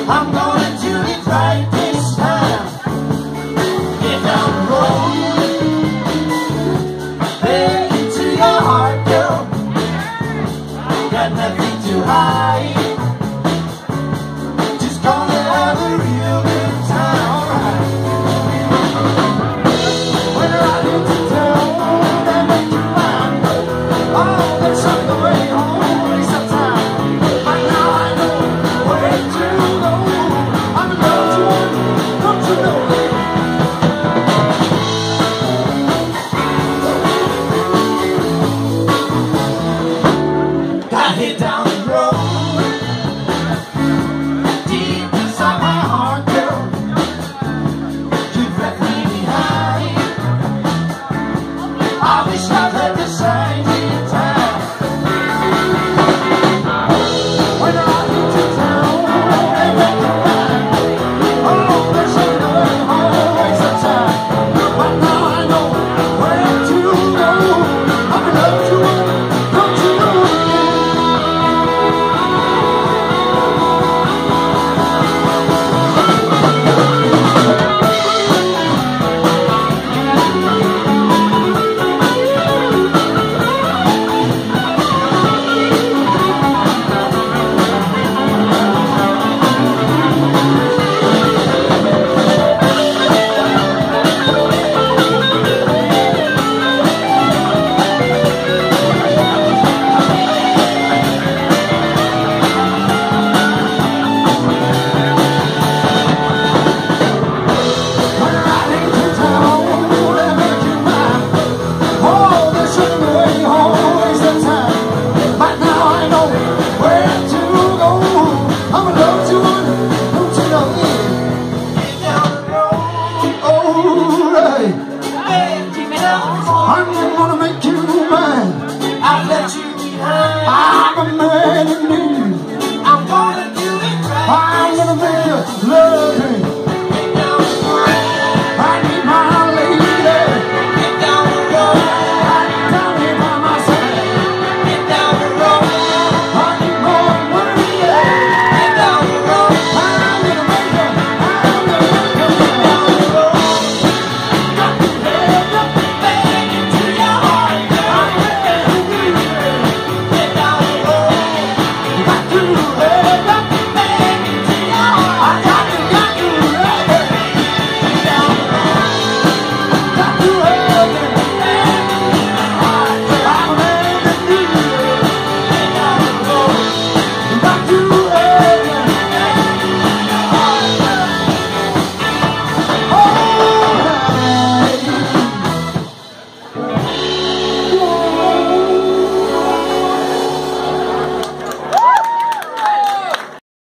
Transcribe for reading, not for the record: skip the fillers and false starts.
I'm gonna do it right this time. Get down the road, head into your heart, girl. Got nothing to hide. Just gonna have a real good time, alright. When I get to town, that make you mine. Oh, there's something way home, waste of time. But now I know where to go. I'm in love with you, don't you know? Gotta head down the road, deep inside my heart, girl. You left me behind. I wish I had the signs in time. When I get to town, they make you mine. Oh, there's no way home, waste of time. But now I know where to go. I'm in love with you, don't you know? I'm gonna make you mine. I'll let you behind. I'm a man in need. I'm gonna do it right. I'm gonna make you love me.